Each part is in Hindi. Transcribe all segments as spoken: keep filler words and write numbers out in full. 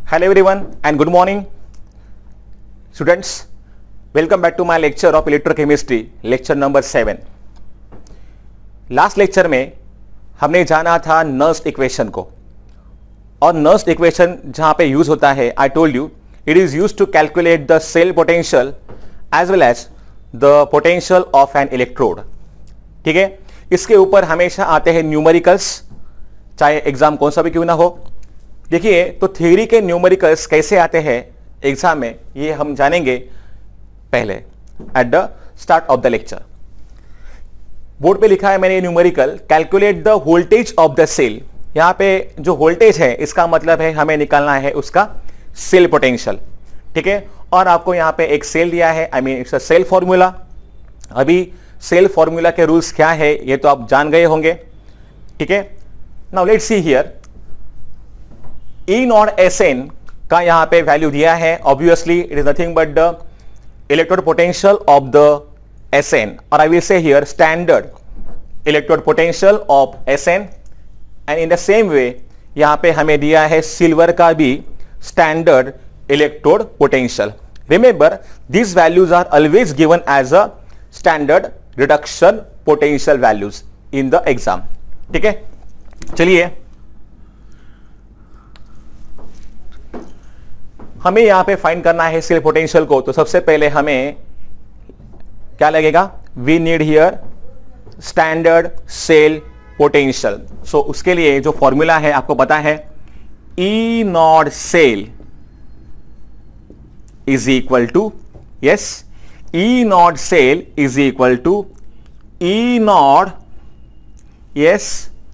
Hello everyone and good morning students. Welcome back to my lecture of electrochemistry, lecture number seven. Last lecture में हमने जाना था नर्स्ट इक्वेशन को, और नर्स्ट इक्वेशन जहां पे यूज होता है, I told you it is use to calculate the cell potential as well as the potential of an electrode. ठीक है, इसके ऊपर हमेशा आते हैं न्यूमेरिकल्स, चाहे एग्जाम कौन सा भी क्यों ना हो. देखिए, तो थ्योरी के न्यूमेरिकल्स कैसे आते हैं एग्जाम में, ये हम जानेंगे पहले at the start of the lecture. Board पे लिखा है मैंने numerical, calculate the voltage of the cell. यहां पे जो वोल्टेज है इसका मतलब है हमें निकालना है उसका सेल पोटेंशियल. ठीक है, और आपको यहां पे एक सेल दिया है, I mean it's a cell formula. अभी सेल फॉर्मूला के रूल्स क्या है ये तो आप जान गए होंगे. ठीक है, now let's see here. E naught S N का यहां पे वैल्यू दिया है. Obviously it is nothing but the electrode potential of the S N, और I will say here standard electrode potential of S N. And in the same way यहां पे हमें दिया है सिल्वर का भी standard electrode potential. Remember this values are always given as a standard reduction potential values in the exam. ठीक है, चलिए हमें यहां पे फाइंड करना है सेल पोटेंशियल को. तो सबसे पहले हमें क्या लगेगा, we need here standard cell potential. So उसके लिए जो फॉर्मूला है आपको पता है, E naught cell is equal to, yes, E naught cell is equal to E naught, yes,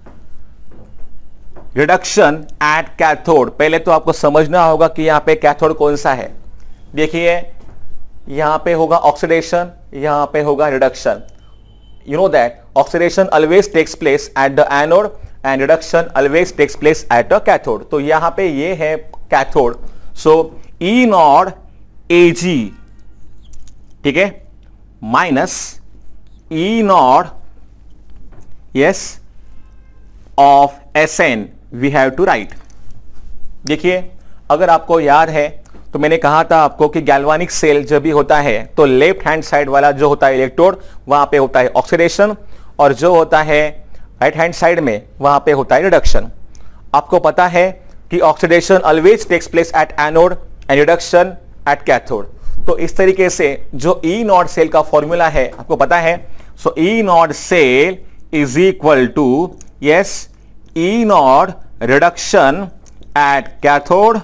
reduction at cathode. पहले तो आपको समझना होगा कि यहां पे कैथोड कौन सा है. देखिए, यहां पे होगा ऑक्सीडेशन, यहां पे होगा reduction. You know that oxidation always takes place at the anode and reduction always takes place at the cathode. तो यहां पे ये है cathode. So E not a G, ठीक है, minus E naught, yes, of S N we have to write. देखिए, अगर आपको याद है तो मैंने कहा था आपको कि गैल्वानिक सेल जब भी होता है तो लेफ्ट हैंड साइड वाला जो होता है इलेक्ट्रोड, वहां पे होता है ऑक्सीडेशन, और जो होता है राइट हैंड साइड में वहां पे होता है रिडक्शन. आपको पता है कि oxidation always takes place at anode and reduction at cathode. तो इस तरीके से जो ई नॉट सेल का फॉर्मूला है आपको पता है. So E naught cell is equal to, yes, E naught reduction at cathode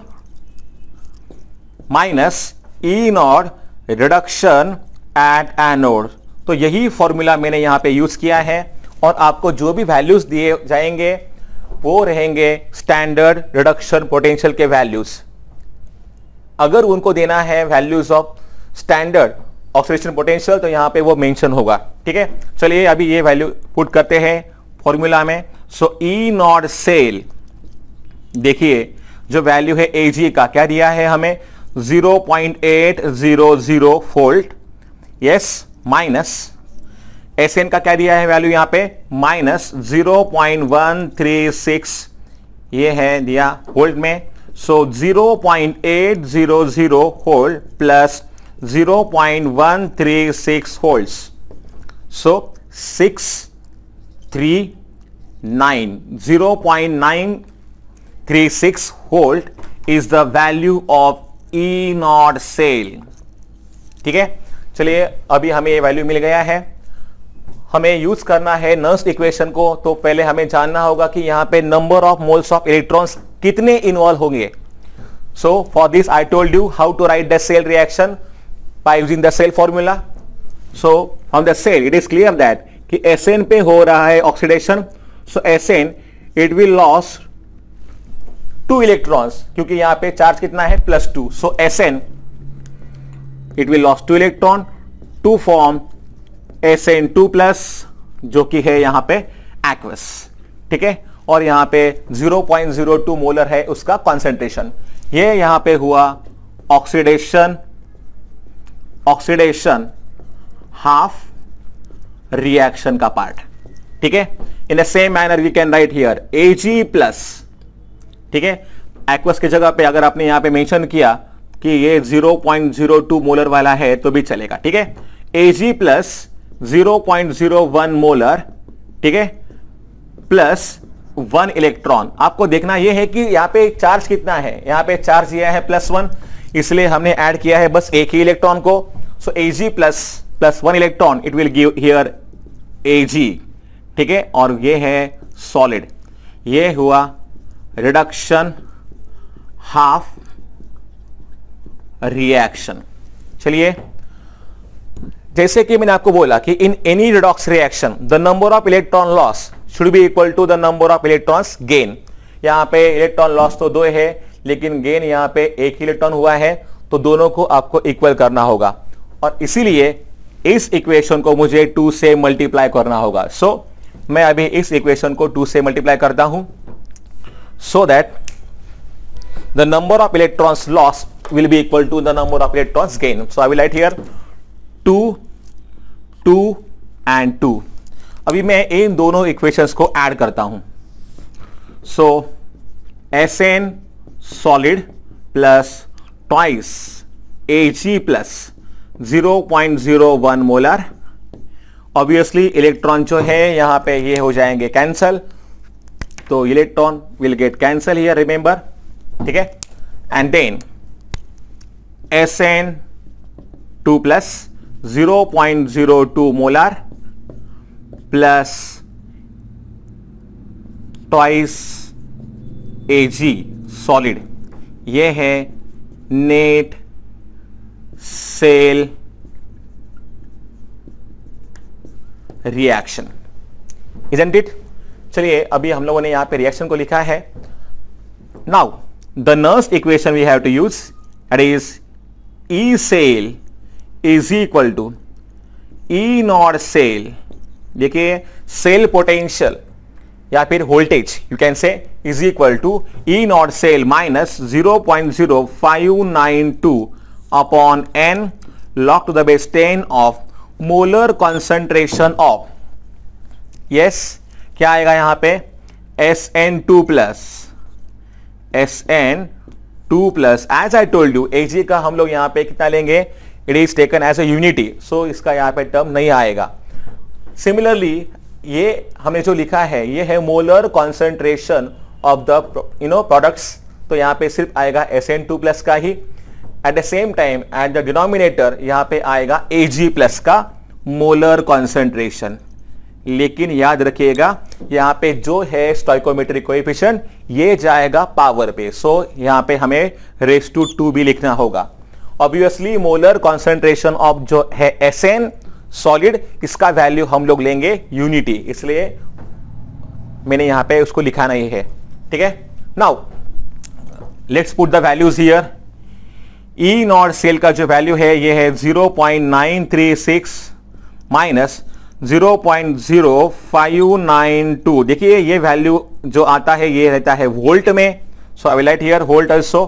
minus E naught reduction at anode. तो यही फॉर्मूला मैंने यहां पे यूज किया है, और आपको जो भी वैल्यूज दिए जाएंगे वो रहेंगे स्टैंडर्ड रिडक्शन पोटेंशियल के वैल्यूज. अगर उनको देना है values of standard oxidation potential तो यहां पे वो मेंशन होगा. ठीक है, चलिए अभी ये वैल्यू पुट करते हैं फॉर्मूला में. सो ई नॉट सेल, देखिए जो वैल्यू है एजी का क्या दिया है हमें, zero point eight zero zero volt, yes, minus SN का क्या दिया है वैल्यू यहां पे, minus zero point one three six, ये है दिया वोल्ट में. So zero point eight zero zero volt plus zero point one three six volts. So six three nine, zero point nine three six volt is the value of E naught cell. ठीक है, चलिए अभी हमें ये वैल्यू मिल गया है. हमें यूज करना है नर्स्ट इक्वेशन को. तो पहले हमें जानना होगा कि यहां पे number of moles of electrons कितने इन्वॉल्व होंगे. So for this I told you how to write the cell reaction by using the cell formula. So on the cell it is clear that कि एस एन पे हो रहा है oxidation. So S N it will loss two electrons, क्योंकि यहां पे चार्ज कितना है, plus two. So S N it will loss two electron to form S N two plus, जो कि है यहां पे एक्वस. ठीक है, और यहां पे zero point zero two molar है उसका कॉन्सेंट्रेशन. ये यहां पे हुआ ऑक्सीडेशन, ऑक्सीडेशन हाफ रिएक्शन का पार्ट. ठीक है, in the same manner we can write here Ag plus, ठीक है, एक्वस की जगह पे अगर आपने यहां पे मेंशन किया कि ये zero point zero two molar वाला है तो भी चलेगा, ठीक है। Ag plus zero point zero one molar, ठीक है, प्लस वन इलेक्ट्रॉन। आपको देखना यह है कि यहां पे चार्ज कितना है, यहां पे चार्ज यह है प्लस वन, इसलिए हमने ऐड किया है बस एक ही इलेक्ट्रॉन को। So Ag plus plus one electron it will give here Ag, ठीक है, और ये है सॉलिड। ये हुआ रिडक्शन हाफ रिएक्शन। चलिए, जैसे कि मैंने आपको बोला कि in any redox reaction the number of electron loss should be equal to the number of electrons gain. यहां पे इलेक्ट्रॉन लॉस तो दो है, लेकिन गेन यहां पे एक ही इलेक्ट्रॉन हुआ है, तो दोनों को आपको इक्वल करना होगा, और इसीलिए इस इक्वेशन को मुझे टू से मल्टीप्लाई करना होगा। सो so, मैं अभी इस इक्वेशन को टू से मल्टीप्लाई करता हूं, so that the number of electrons loss will be equal to the number of electrons gain. So I will write here two, two and two. अभी मैं इन दोनों इक्वेशंस को ऐड करता हूं। So Sn solid plus twice Ag plus zero point zero one molar. Obviously electron जो है यहां पे ये हो जाएंगे कैंसल, तो electron will get cancel here, remember, ठीक है। And then Sn two plus zero point zero two molar plus twice Ag solid. ये है net cell reaction, isn't it. चलिए, अभी हम लोगों ने यहां पे रिएक्शन को लिखा है। Now the Nernst equation we have to use, that is E cell is equal to E naught cell। देखिए, सेल पोटेंशियल या फिर voltage you can say is equal to E naught cell minus zero point zero five nine two upon n log to the base ten of molar concentration of, yes, क्या आएगा यहां पे S N two plus S N two plus as I told you Ag का हम लोग यहां पे कितना लेंगे, it is taken as a unity, so इसका यहां पे टर्म नहीं आएगा। सिमिलरली ये हमने जो लिखा है ये है molar concentration of the you know products, तो यहां पे सिर्फ आएगा एस एन टू प्लस का ही। At the same time at the denominator यहां पे आएगा Ag प्लस का मोलर कॉन्सेंट्रेशन, लेकिन याद रखिएगा यहां पे जो है स्टोइकोमेट्रिक कोएफिशिएंट ये जाएगा पावर पे, सो यहां पे हमें रेस टू टू भी लिखना होगा। ऑब्वियसली मोलर कॉन्सेंट्रेशन ऑफ जो है Sn सॉलिड, इसका वैल्यू हम लोग लेंगे यूनिटी, इसलिए मैंने यहां पे उसको लिखा नहीं है, ठीक है। Now let's put the values here. E naught cell का जो वैल्यू है ये है zero point nine three six minus zero point zero five nine two. देखिए, ये वैल्यू जो आता है ये रहता है वोल्ट में, so I will write here volt also,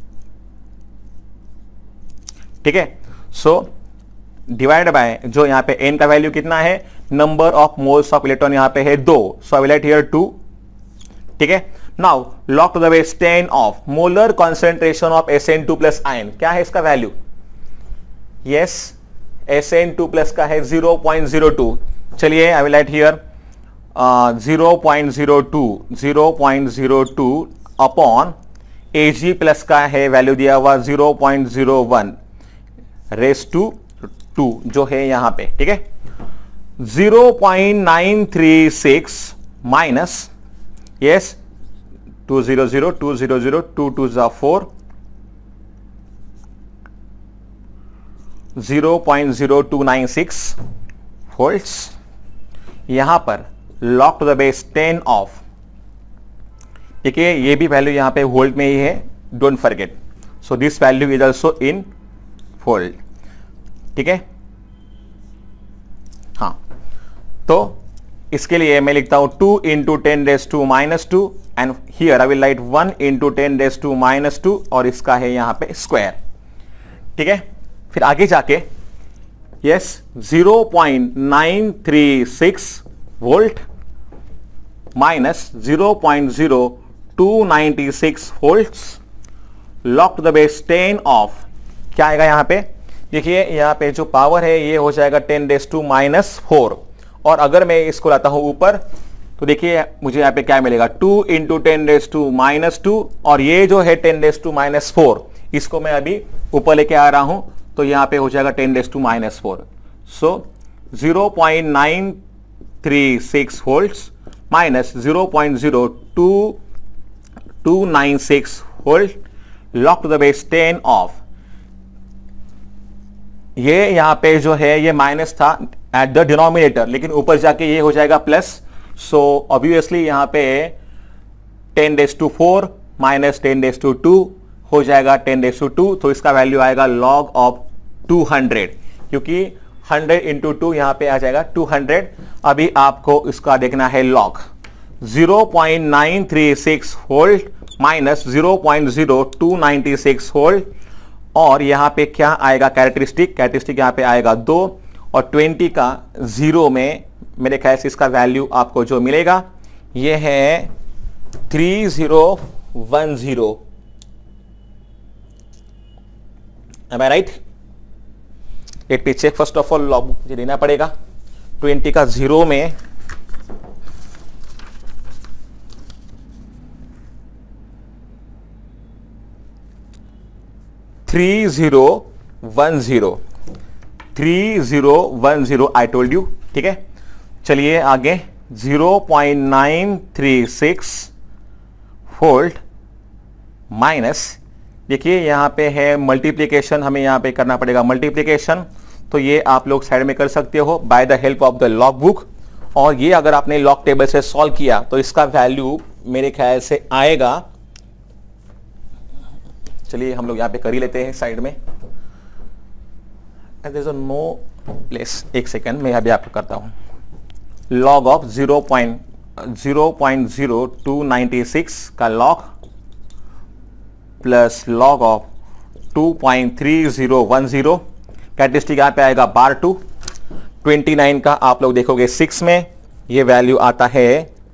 ठीक है। सो डिवाइड बाय जो यहां पे n का वैल्यू कितना है, number of moles of electron यहां पे है दो, so I will write here two, ठीक है। Now log to the base ten of molar concentration of S N two plus ion, क्या है इसका value, yes, S N two plus का है ज़ीरो पॉइंट ज़ीरो टू। चलिए, I will write here zero point zero two zero point zero two upon Ag plus का है वैल्यू दिया हुआ zero point zero one raise to two जो है यहां पे, ठीक है। Zero point nine three six minus, yes, two zero zero two zero zero two two ज़ा four, zero point zero two nine six volts. यहां पर log to the base ten of, देखिए ये भी वैल्यू यहां पे वोल्ट में ही है, don't forget, so this value is also in volt, ठीक है। हाँ, तो इसके लिए मैं लिखता हूं two into ten raise to minus two and here I will write one into ten raise to minus two, और इसका है यहां पे स्क्वायर, ठीक है। फिर आगे जाके yes zero point nine three six volt minus zero point zero two ninety six volts, log to the base ten of, क्या आएगा यहां पे, देखिए यहां पे जो पावर है ये हो जाएगा ten raise to minus four, और अगर मैं इसको लाता हूं ऊपर तो देखिए मुझे यहां पे क्या मिलेगा, two into ten raise to minus two, और ये जो है ten raise to minus four, इसको मैं अभी ऊपर लेके आ रहा हूं तो यहां पे हो जाएगा ten raise to minus four. So zero point nine three six volts minus zero point zero two two nine six volt, log to the base ten of. ये यहां पे जो है ये माइनस था एट द डिनोमिनेटर, लेकिन ऊपर जाके ये हो जाएगा प्लस, सो ऑब्वियसली यहां पे ten raise to four minus ten raise to two हो जाएगा टेन रेज़ टू टू, तो इसका वैल्यू आएगा लॉग ऑफ टू हंड्रेड, क्योंकि हंड्रेड इंटू टू यहां पे आ जाएगा टू हंड्रेड। अभी आपको इसका देखना है log, zero point nine three six volt minus zero point zero two nine six volt, और यहां पे क्या आएगा कैरेक्टरिस्टिक, कैरेक्टरिस्टिक यहां पे आएगा दो, और ट्वेंटी का जीरो में मेरे ख्याल से इसका वैल्यू आपको जो मिलेगा ये है three zero one zero. Am I right? Let me check first of all, log मुझे लेना पड़ेगा, ट्वेंटी का जीरो में three zero one zero, three zero one zero I told you, ठीक है। चलिए आगे, zero point nine three six volt minus, देखिए यहां पे है मल्टीप्लिकेशन, हमें यहां पे करना पड़ेगा मल्टीप्लिकेशन, तो ये आप लोग साइड में कर सकते हो by the help of the log book, और ये अगर आपने लॉग टेबल से सॉल्व किया तो इसका वैल्यू मेरे ख्याल से आएगा, चलिए हम लोग यहां पे कर ही लेते हैं साइड में, नो प्लेस, एक सेकेंड मैं अभी आपको करता हूं, log of zero point zero point zero two ninety six का log plus log of two point three zero one zero, characteristic यहां पे आएगा बार टू, ट्वेंटी नाइन का आप लोग देखोगे सिक्स में ये वैल्यू आता है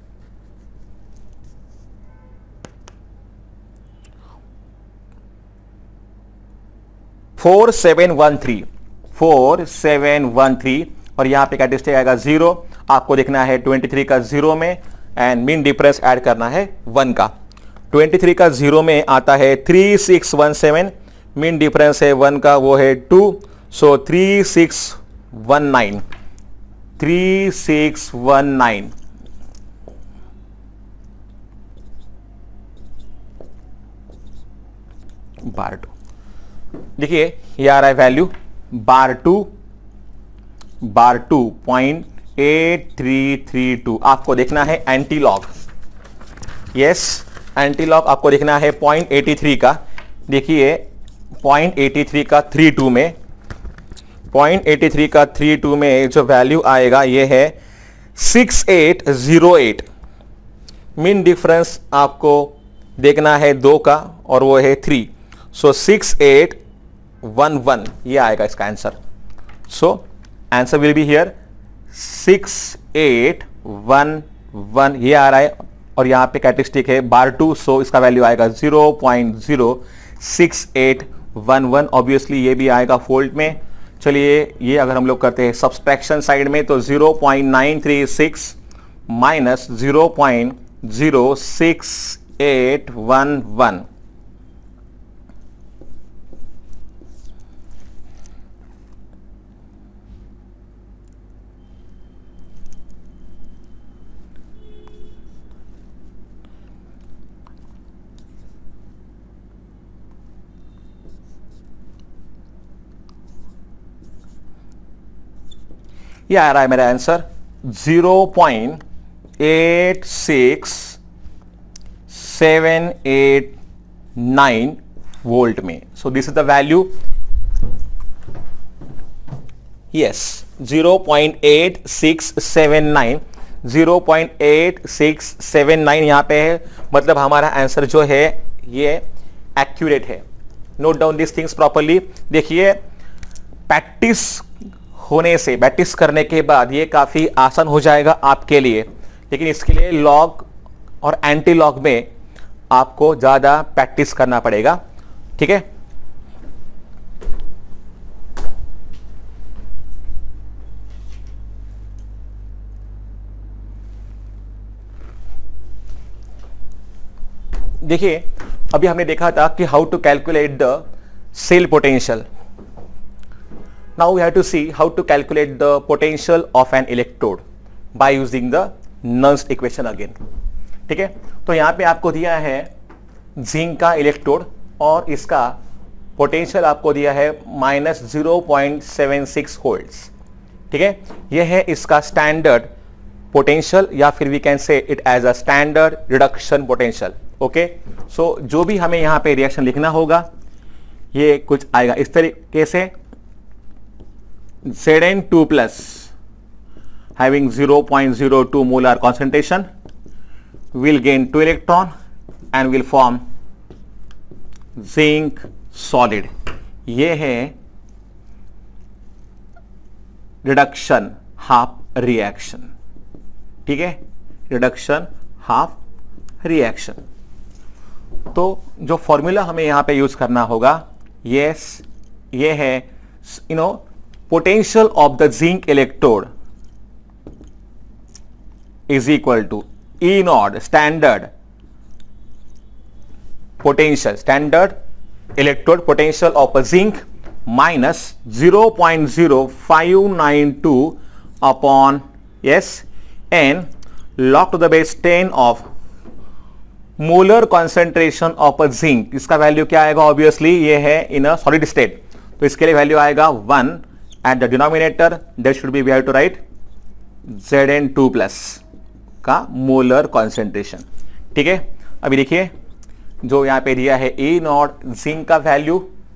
four seven one three, four seven one three, और यहां पे कैरेक्टरिस्टिक आएगा जीरो, आपको देखना है ट्वेंटी थ्री का जीरो में, एंड मीन डिफरेंस ऐड करना है वन का, ट्वेंटी थ्री का जीरो में आता है three six one seven, mean difference है वन का, वो है two, so three six one nine, three six one nine, bar two, देखिए ये आ रहा है value bar two, bar two point eight three three two, आपको देखना है antilog, yes antilog आपको देखना है पॉइंट एटी थ्री का, देखिए पॉइंट एटी थ्री का थ्री टू में, पॉइंट एटी थ्री का थ्री टू में जो वैल्यू आएगा ये है six eight zero eight, mean difference आपको देखना है दो का और वो है three, so six eight one one ये आएगा इसका answer, so answer will be here six eight one one ये आ रहा है, और यहां पे कैरेक्टरिस्टिक है बार टू, सो इसका वैल्यू आएगा zero point zero six eight one one, obviously ये भी आएगा फोल्ड में। चलिए ये अगर हम लोग करते हैं सब्सट्रैक्शन साइड में, तो zero point nine three six minus zero point zero six eight one one, ये आ रहा है मेरा answer zero point eight six seven eight nine volt में, so this is the value, yes zero point eight six seven nine, zero point eight six seven nine यहां पे है, मतलब हमारा आंसर जो है ये एक्यूरेट है। Note down this things properly, देखिए प्रैक्टिस होने से, प्रैक्टिस करने के बाद ये काफी आसान हो जाएगा आपके लिए, लेकिन इसके लिए लॉग और एंटी लॉग में आपको ज्यादा प्रैक्टिस करना पड़ेगा, ठीक है। देखिए अभी हमने देखा था कि how to calculate the cell potential. Now we have to see how to calculate the potential of an electrode by using the Nernst equation again, ठीक है। तो यहां पे आपको दिया है जिंक का इलेक्ट्रोड और इसका पोटेंशियल आपको दिया है minus zero point seven six volts, ठीक है। यह है इसका स्टैंडर्ड पोटेंशियल या फिर we can say it as a standard reduction potential, okay. So जो भी हमें यहां पे रिएक्शन लिखना होगा ये कुछ आएगा इस तरीके से, Z N two plus having zero point zero two molar concentration will gain two electron and will form zinc solid। ये है रिडक्शन हाफ रिएक्शन, ठीक है, रिडक्शन हाफ रिएक्शन। तो जो फॉर्मूला हमें यहां पे यूज करना होगा, यस ये है you know potential of the zinc electrode is equal to E naught standard potential, standard electrode potential of a zinc minus zero point zero five nine two upon yes n log to the base ten of molar concentration of a zinc. इसका वैल्यू क्या आएगा, ऑब्वियसली ये है इन अ सॉलिड स्टेट, तो इसके लिए वैल्यू आएगा one at the denominator, that should be we have to write Z N two plus का मोलर कॉन्सेंट्रेशन, ठीक है। अभी देखिए जो यहां पे दिया है E नॉट जिंक का वैल्यू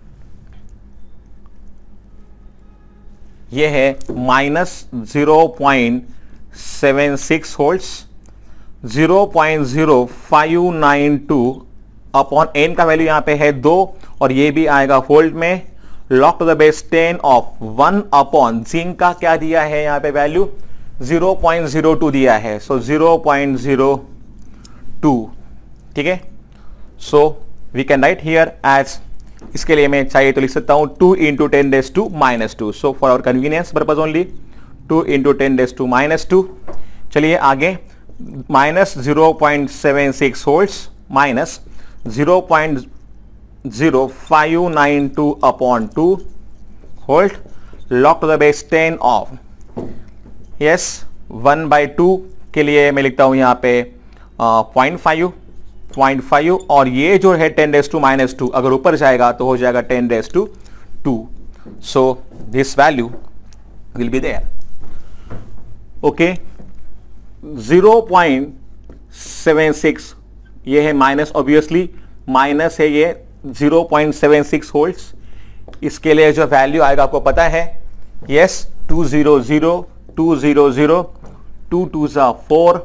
ये है minus zero point seven six volts, zero point zero five nine two upon n का वैल्यू यहां पे है दो और ये भी आएगा वोल्ट में, log to the base ten of one upon zinc का क्या दिया है यहां पे value zero point zero two दिया है, so zero point zero two, ठीक है। So we can write here as, इसके लिए मैं चाहिए तो लिख सकता हूं two into ten raise to minus two, so for our convenience purpose only two into ten raise to minus two. चलिए आगे, minus zero point seven six volts minus zero point zero five nine two upon two volt log to the base ten of yes one by two के लिए मैं लिखता हूं यहां पे पॉइंट फाइव पॉइंट फाइव और ये जो है ten raise to minus two अगर ऊपर जाएगा तो हो जाएगा ten raise to two, so this value will be there, okay. Zero point seven six ये है माइनस, ऑब्वियसली माइनस है ये zero point seven six volts, इसके लिए जो वैल्यू आएगा आपको पता है, yes two zero zero two zero zero two two जा फोर,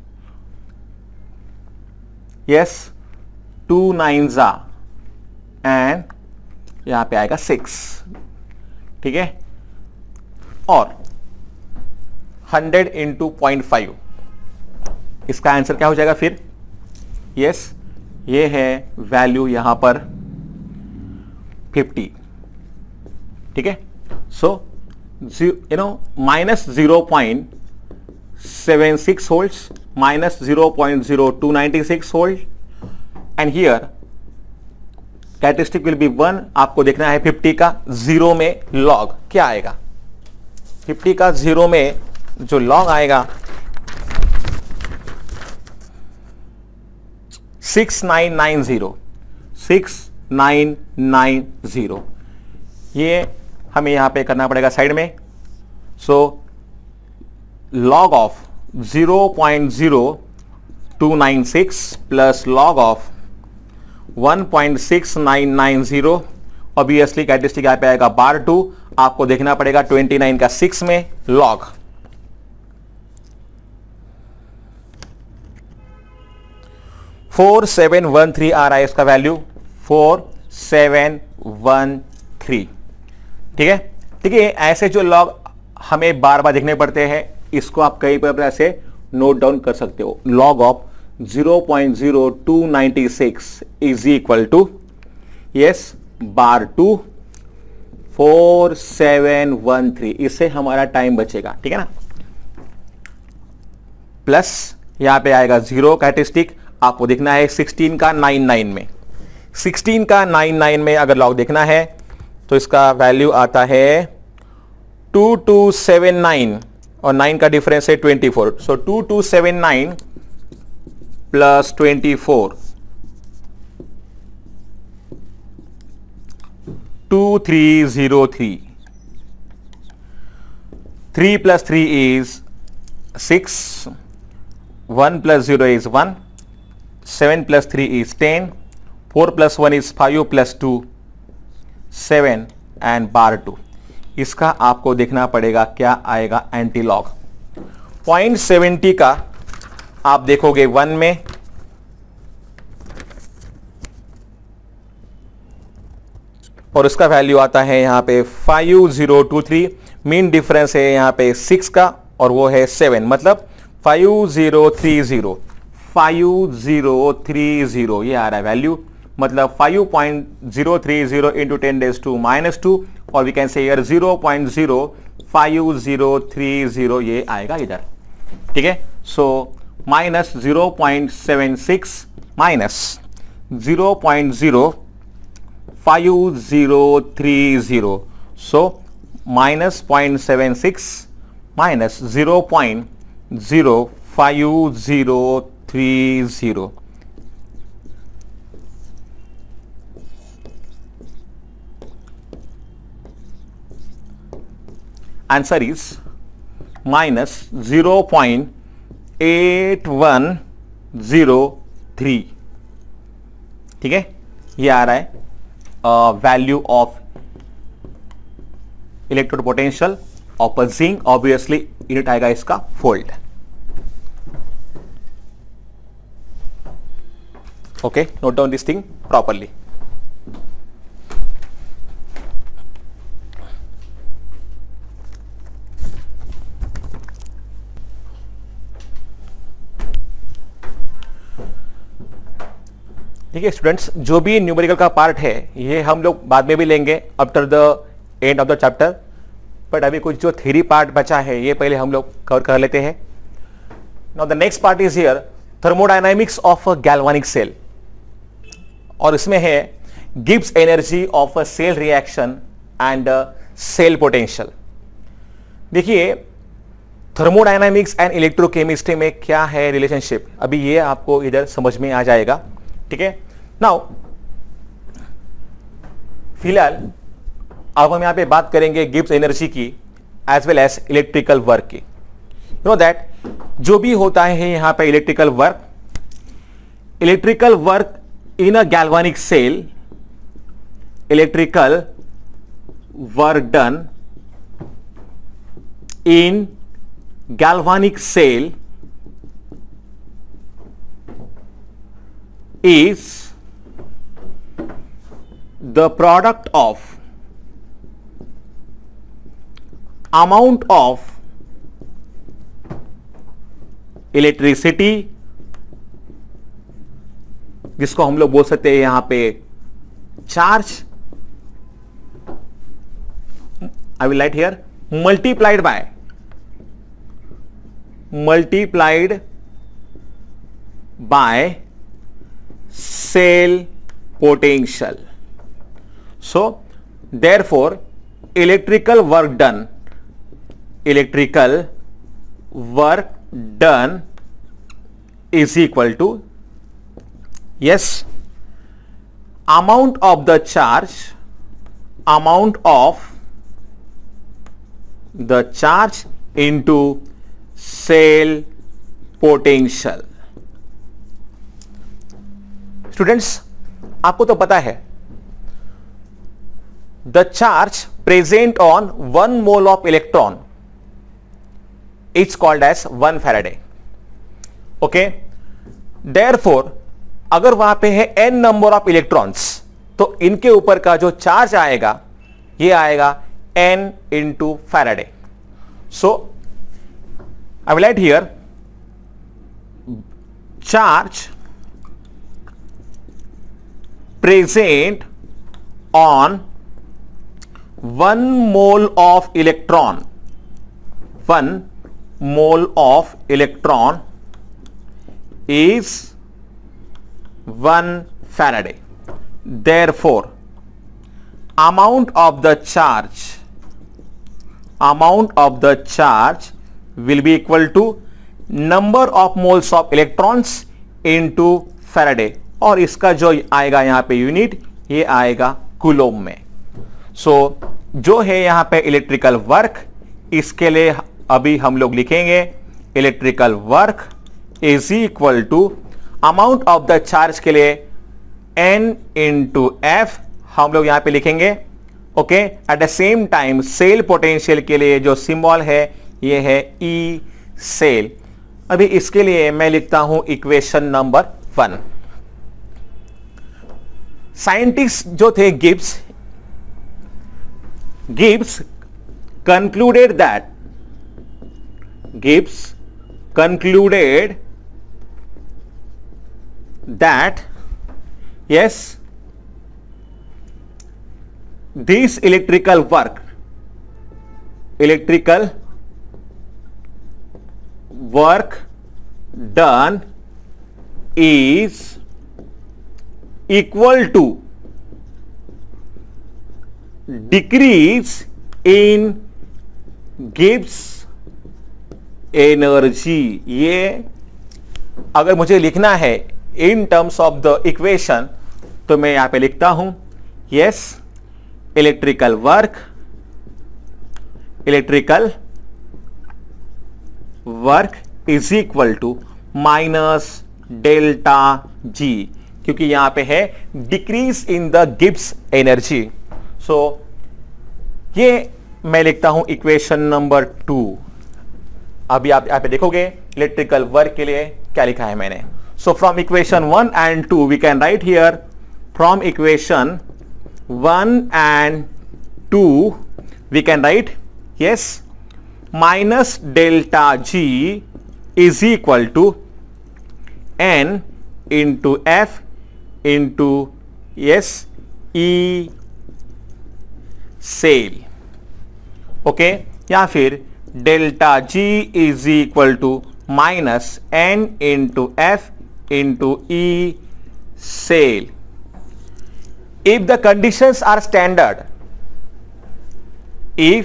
यस टू नाइन जा एंड यहां पे आएगा सिक्स, ठीक है। और हंड्रेड इंटू पॉइंट फाइव, इसका आंसर क्या हो जाएगा फिर, यस ये है वैल्यू यहां पर फिफ्टी, ठीक है। So you know minus zero point seven six volts minus zero point zero two ninety six volt and here characteristic will be one. आपको देखना है फिफ्टी का जीरो में लॉग क्या आएगा, फिफ्टी का जीरो में जो लॉग आएगा six nine nine zero, six nine nine zero, ये हमें यहां पे करना पड़ेगा साइड में। So log of zero point zero two nine six plus log of one point six nine nine zero, obviously characteristic यहां पे आएगा बार टू, आपको देखना पड़ेगा ट्वेंटी नाइन का सिक्स में log, four seven one three आ रहा है इसका value, four seven one three, ठीक है। देखिए ऐसे जो लॉग हमें बार बार देखने पड़ते हैं, इसको आप कई बार ऐसे नोट डाउन कर सकते हो, log of zero point zero two nine six is equal to, yes, bar two four seven one three. इससे हमारा टाइम बचेगा, ठीक है ना। प्लस यहां पे आएगा जीरो कैरेक्टरिस्टिक, आपको देखना है सिक्सटीन का नाइन नाइन में, सिक्सटीन का नाइन नाइन में अगर लॉग देखना है तो इसका वैल्यू आता है टू टू सेवन नाइन और नाइन का डिफरेंस है twenty four. So two two seven nine plus twenty four, two three zero three, three plus three is six, one plus zero is one, seven plus three is ten, four plus one is five plus two seven and bar two. इसका आपको देखना पड़ेगा क्या आएगा एंटी लॉग। पॉइंट सेवेंटी का आप देखोगे वन में, और उसका वैल्यू आता है यहां पे five zero two three. Mean difference है यहां पे सिक्स का और वो है सेवन, मतलब five zero three zero, five zero three zero ये आ रहा है वैल्यू, मतलब five point zero three zero into ten raise to minus two, और we can say here zero point zero five zero three zero ये आएगा इधर, ठीक है। So minus zero point seven six minus zero point zero five zero three zero, so minus point seven six minus zero point zero five zero three zero. Answer is minus zero point eight one zero three, ठीक है। ये आ रहा है value of electrode potential of a zinc. Obviously unit आएगा इसका volt. Okay, note down this thing properly. ठीक है स्टूडेंट्स, जो भी न्यूमेरिकल का पार्ट है ये हम लोग बाद में भी लेंगे after the end of the chapter, but अभी कुछ जो थ्योरी पार्ट बचा है ये पहले हम लोग कवर कर लेते हैं। Now the next part is here thermodynamics of a galvanic cell, और इसमें है Gibbs energy of a cell reaction and cell potential. देखिए थर्मोडायनामिक्स एंड इलेक्ट्रोकेमिस्ट्री में क्या है रिलेशनशिप, अभी ये आपको इधर समझ में आ जाएगा, ठीक है। नाउ फिलहाल अब हम यहां पे बात करेंगे गिब्स एनर्जी की as well as electrical work की। यू नो दैट जो भी होता है यहां पे electrical work, electrical work in a galvanic cell, electrical work done in galvanic cell is the product of amount of electricity, जिसको हम लोग बोल सकते हैं यहां पे charge, I will write here, multiplied by multiplied by cell potential. So therefore electrical work done electrical work done is equal to, yes, amount of the charge amount of the charge into cell potential. Students आपको तो पता है the charge present on one mole of electron is called as one Faraday. Okay, therefore अगर वहां पे है एन नंबर ऑफ इलेक्ट्रॉन्स तो इनके ऊपर का जो चार्ज आएगा ये आएगा n into Faraday. So I will write here charge present on one mole of electron, one mole of electron is one Faraday. Therefore, amount of the charge, amount of the charge will be equal to number of moles of electrons into Faraday, और इसका जो आएगा यहां पे यूनिट, ये आएगा कूलोम में. सो so, जो है यहां पे इलेक्ट्रिकल वर्क, इसके लिए अभी हम लोग लिखेंगे electrical work is equal to amount of the charge के लिए N इंटू एफ हम लोग यहां पे लिखेंगे. Okay, at the same time cell potential के लिए जो सिंबल है ये है E सेल. अभी इसके लिए मैं लिखता हूं इक्वेशन नंबर वन. साइंटिस्ट जो थे Gibbs, Gibbs concluded that Gibbs concluded that yes, this electrical work electrical work done is equal to decrease in Gibbs energy. ये अगर मुझे लिखना है in terms of the equation तो मैं यहां पे लिखता हूं yes, electrical work electrical work is equal to minus delta G, क्योंकि यहां पे है decrease in the Gibbs energy. So ये मैं लिखता हूं इक्वेशन नंबर टू. अभी आप यहां पे देखोगे इलेक्ट्रिकल वर्क के लिए क्या लिखा है मैंने. So from equation one and two we can write here, from equation one and two we can write yes, minus delta G is equal to N into F into yes E cell. Okay, या फिर delta G is equal to minus N into F into E cell. If the conditions are standard, if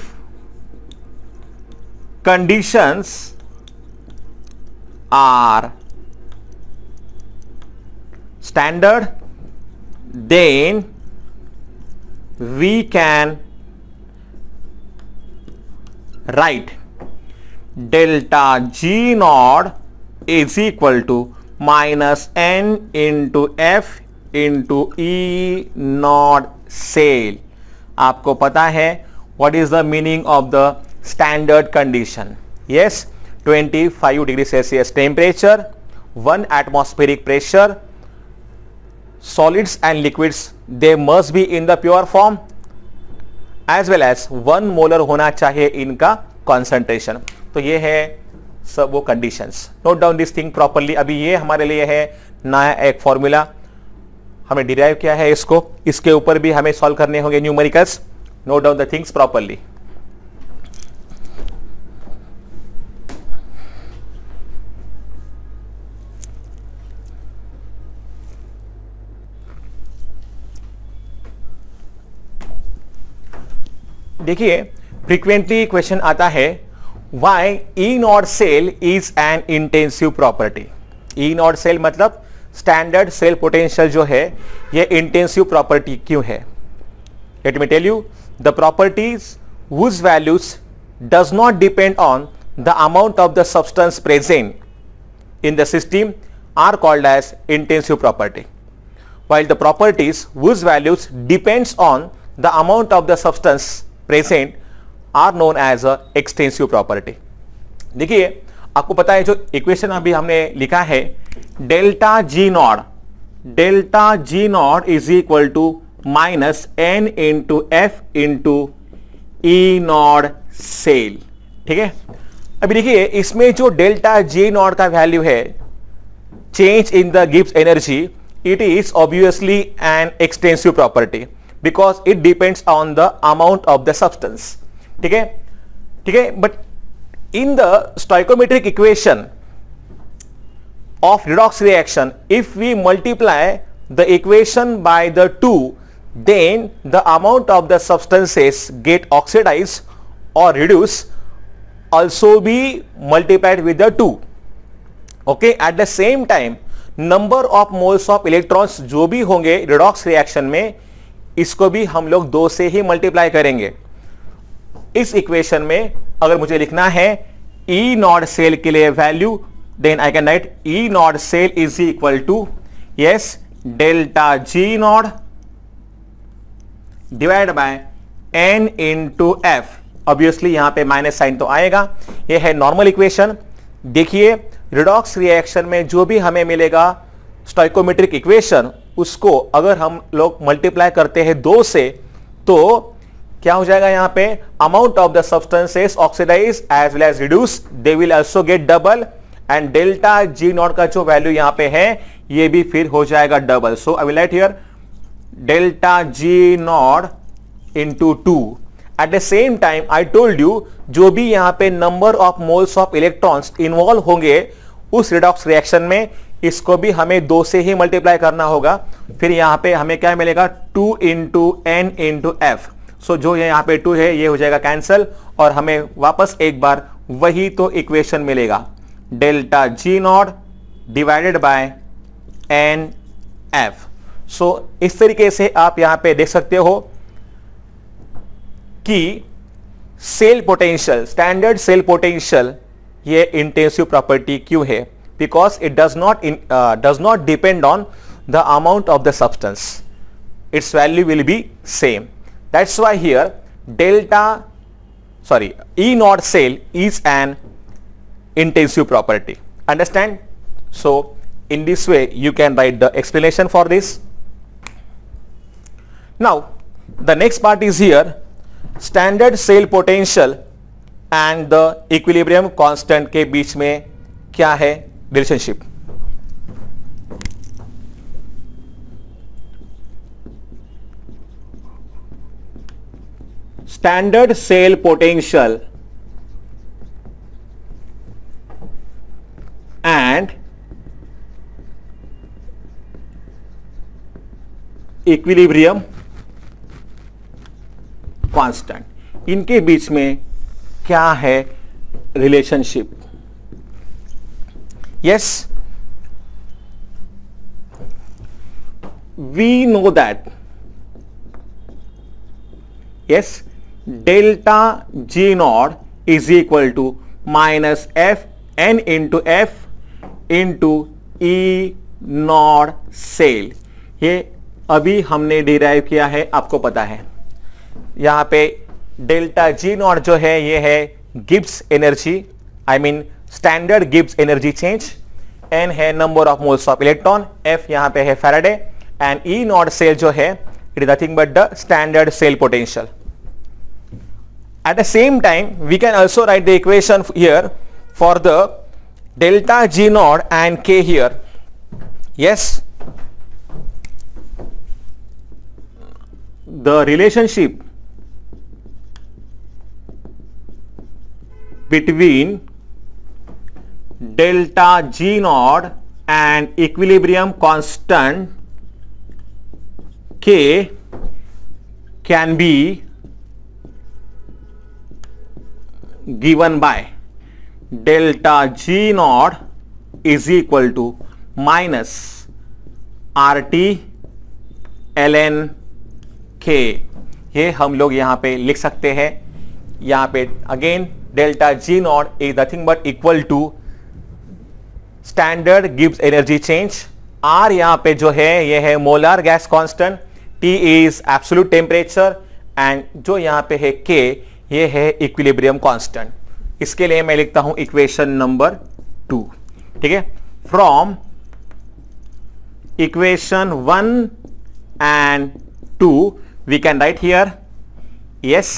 conditions are standard, then we can write delta G naught is equal to minus N into F into E naught cell. आपको पता है what is the meaning of the standard condition? Yes, twenty-five degree Celsius temperature, one atmospheric pressure, solids and liquids they must be in the pure form, as well as one molar होना चाहिए इनका concentration. तो ये है सब वो conditions. Note down this thing properly. अभी ये हमारे लिए है नया एक फॉर्मूला हमने डिराइव किया है, इसको इसके ऊपर भी हमें सॉल्व करने होंगे numericals. Note down the things properly. देखिए फ्रीक्वेंटली क्वेश्चन आता है why E naught cell is an intensive property. E naught cell मतलब स्टैंडर्ड सेल पोटेंशियल जो है ये इंटेंसिव प्रॉपर्टी क्यों है? Let me tell you, the properties whose values does not depend on the amount of the substance present in the system are called as intensive property, while the properties whose values depends on the amount of the substance present are known as a extensive property. देखिए आपको पता है जो इक्वेशन अभी हमने लिखा है delta G naught, delta G naught is equal to minus N into F into E naught cell. ठीक है, अभी देखिए इसमें जो डेल्टा जी नॉट का वैल्यू है change in the Gibbs energy, it is obviously an extensive property because it depends on the amount of the substance. ठीक है ठीक है but in the stoichiometric equation of redox reaction, if we multiply the equation by the two, then the amount of the substances get oxidized or reduced also be multiplied with the two. Okay, at the same time number of moles of electrons जो भी होंगे redox reaction में, इसको भी हम लोग दो से ही मल्टीप्लाई करेंगे. इस इक्वेशन में अगर मुझे लिखना है E नॉट सेल के लिए value, then I can write E naught cell is equal to yes delta G naught divide by N into F. Obviously यहां पे माइनस साइन तो आएगा. यह है नॉर्मल इक्वेशन. देखिए रिडॉक्स रिएक्शन में जो भी हमें मिलेगा स्टोइकोमेट्रिक इक्वेशन, उसको अगर हम लोग मल्टीप्लाई करते हैं दो से, तो क्या हो जाएगा यहां पे amount of the substances oxidize as well as reduce, they will also get double, and delta G naught का जो वैल्यू यहां पे है ये भी फिर हो जाएगा double. So I will write here delta G naught into two. At the same time I told you जो भी यहां पे number of moles of electrons involve होंगे उस रिडॉक्स रिएक्शन में, इसको भी हमें दो से ही मल्टीप्लाई करना होगा. फिर यहां पे हमें क्या मिलेगा two into N into F. So जो यहां पे टू है ये हो जाएगा कैंसल, और हमें वापस एक बार वही तो इक्वेशन मिलेगा delta G naught divided by N F. So इस तरीके से आप यहां पे देख सकते हो कि cell potential, standard cell potential ये इंटेंसिव प्रॉपर्टी क्यों है? Because it does not does not depend on the amount of the substance, it's value will be same. That's why here delta sorry E naught cell is an intensive property. Understand? So in this way you can write the explanation for this. Now the next part is here standard cell potential and the equilibrium constant के बीच में क्या है relationship. Standard cell potential and equilibrium constant, इनके बीच में क्या है relationship? Yes, we know that yes delta G naught is equal to minus F N into F into E naught cell. ये अभी हमने डिराइव किया है, आपको पता है. यहां पे डेल्टा जी नॉट जो है ये है Gibbs energy, I mean standard Gibbs energy change. N है number of moles of electron, F यहां पे है Faraday, and E naught cell जो है it is nothing but the standard cell potential. At the same time we can also write the equation here for the delta G naught and K here. Yes, the relationship between delta G naught and equilibrium constant K can be given by delta G naught is equal to minus R T ln K. ये हम लोग यहां पे लिख सकते हैं. यहां पे again delta G naught is nothing but equal to standard Gibbs energy change. R यहां पे जो है ये है molar gas constant, T is absolute temperature, and जो यहां पे है K ये है इक्विलिब्रियम कांस्टेंट. इसके लिए मैं लिखता हूं इक्वेशन नंबर टू. ठीक है, from equation one and two we can write here yes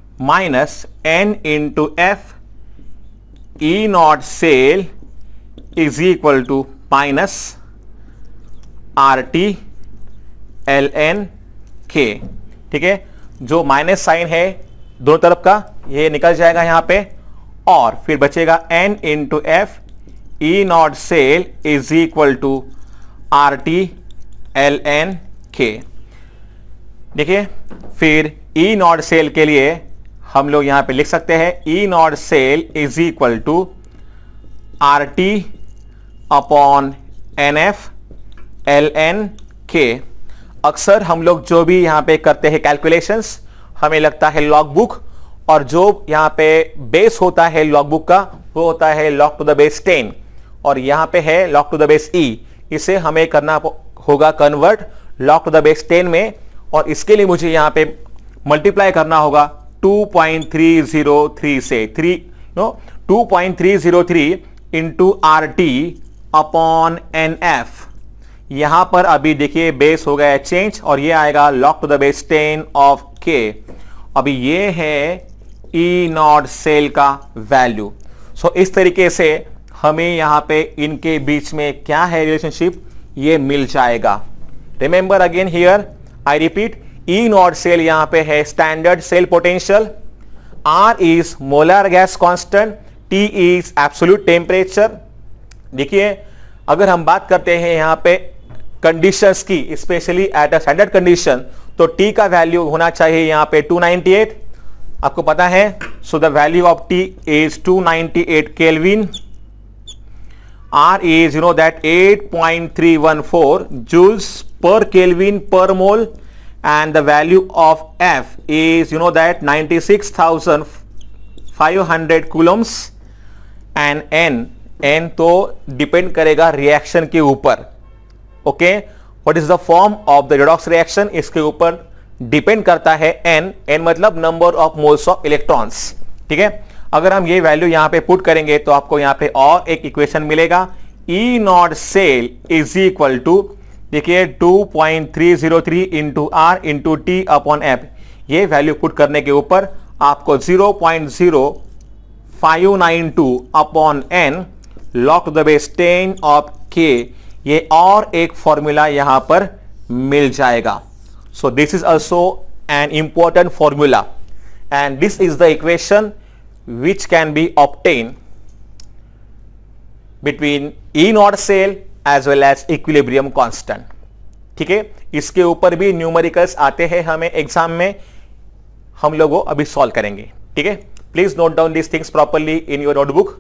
minus n into f E naught cell is equal to minus R T L N K. ठीक है, जो माइनस साइन है दोनों तरफ का ये निकल जाएगा यहां पे, और फिर बचेगा n into F E naught cell is equal to R T L N K. देखिए, फिर ई नॉट सेल के लिए हम लोग यहां पे लिख सकते हैं E naught cell is equal to R T upon N F L N K. अक्सर हम लोग जो भी यहां पे करते हैं कैलकुलेशंस, हमें लगता है लॉग बुक, और जो यहां पे बेस होता है लॉग बुक का वो होता है log to the base ten, और यहां पे है log to the base E. इसे हमें करना होगा convert log to the base ten में, और इसके लिए मुझे यहां पे मल्टीप्लाई करना होगा two point three zero three से three no two point three zero three into R T upon N F. यहां पर अभी देखिए बेस हो गया चेंज, और ये आएगा log to the base ten of K. अभी ये है ई नॉट सेल का वैल्यू। सो so, इस तरीके से हमें यहां पे इनके बीच में क्या है रिलेशनशिप ये मिल जाएगा। Remember again here I repeat, E naught cell यहां पे है standard cell potential, R is molar gas constant, T is absolute temperature. देखिए, अगर हम बात करते हैं यहां पे कंडीशंस की, specially at a standard condition, तो टी का वैल्यू होना चाहिए यहां पे टू नाइंटी एट, आपको पता है। So the value of T is two ninety eight kelvin, R is you know that eight point three one four joules per Kelvin per mole, and the value of F is you know that ninety-six thousand five hundred coulombs, and N N तो डिपेंड करेगा रिएक्शन के ऊपर। Okay, what is the form of the redox reaction, इसके ऊपर डिपेंड करता है N N मतलब number of moles of electrons. ठीक है, अगर हम ये वैल्यू यहां पे पुट करेंगे तो आपको यहां पे और एक इक्वेशन मिलेगा, E naught cell is equal to, देखिए two point three zero three into R into T upon F. ये वैल्यू पुट करने के ऊपर आपको zero point zero five nine two upon N log to the base ten of K, ये और एक फॉर्मूला यहां पर मिल जाएगा। So this is also an important formula, and this is the equation which can be obtained between E naught cell as well as equilibrium constant। ठीक है, इसके ऊपर भी न्यूमेरिकल्स आते हैं हमें एग्जाम में, हम लोग वो अभी सॉल्व करेंगे। ठीक है, please note down this things properly in your notebook.